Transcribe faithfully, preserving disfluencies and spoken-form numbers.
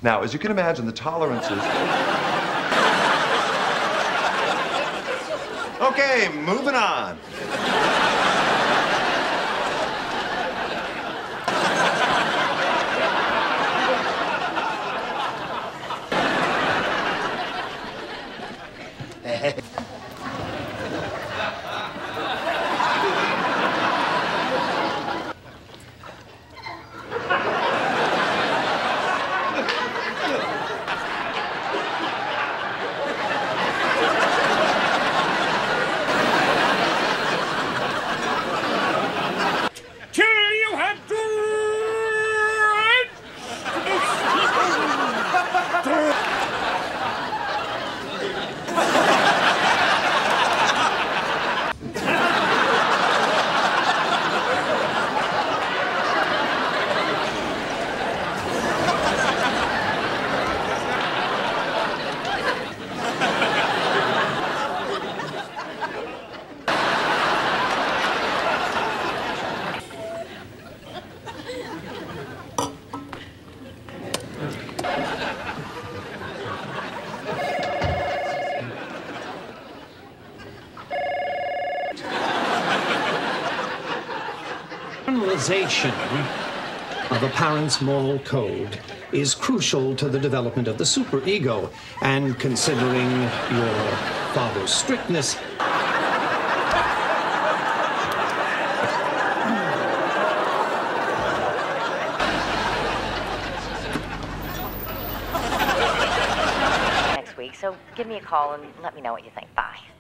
Now, as you can imagine, the tolerances... Okay, moving on. Internalization of a parent's moral code is crucial to the development of the superego, and considering your father's strictness, next week, so give me a call and let me know what you think. Bye.